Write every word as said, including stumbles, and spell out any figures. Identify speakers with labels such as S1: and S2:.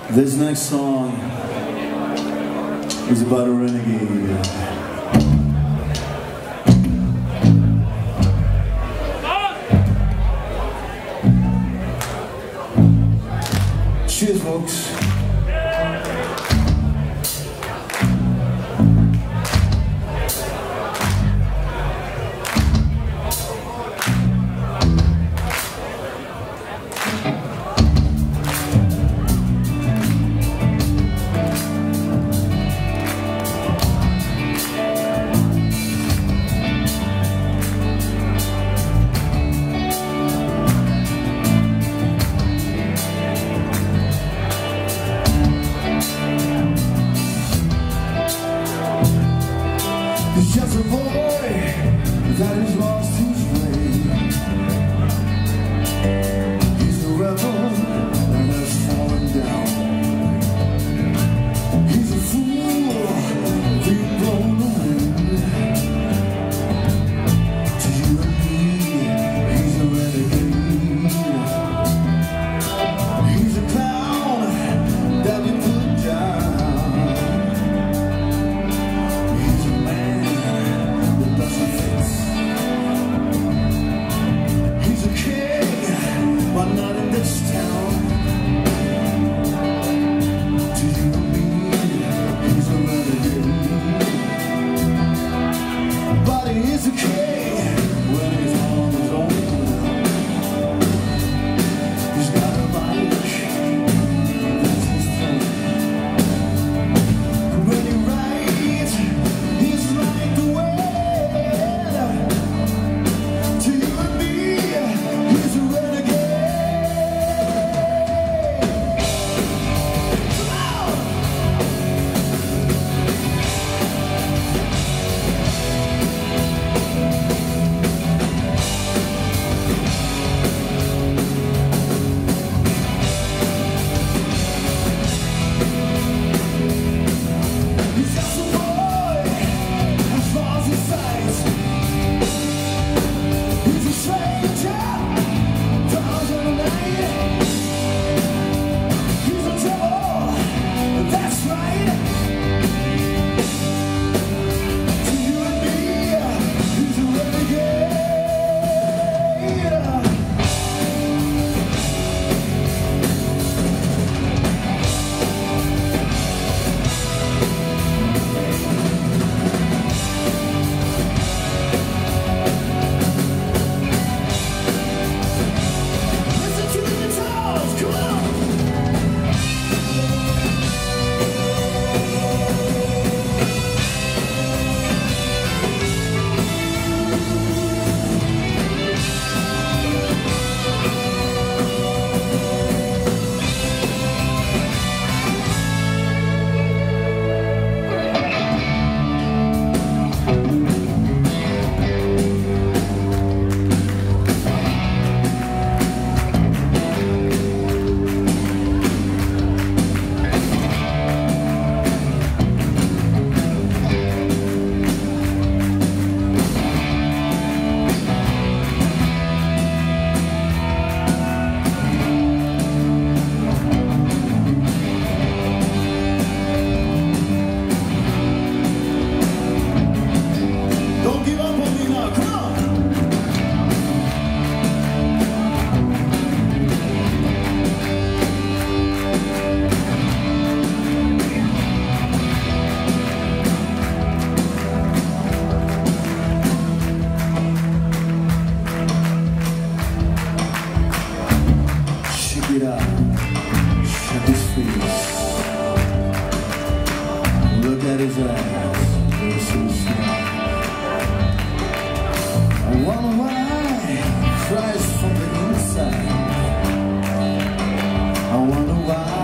S1: This next song is about a renegade. Cheers, folks. He's just a boy that has lost his way. He's a rebel that has fallen down. He's a fool being blown away. To you and me, he's a renegade. He's a clown that we put down. He's a king when he's on his own. He's got a bike, that's his thing. When he rides, he's like the wind. To you and me, he's a renegade. Come on! Check his face. Look at his eyes, they're so smart. I wonder why he cries from the inside. I wonder why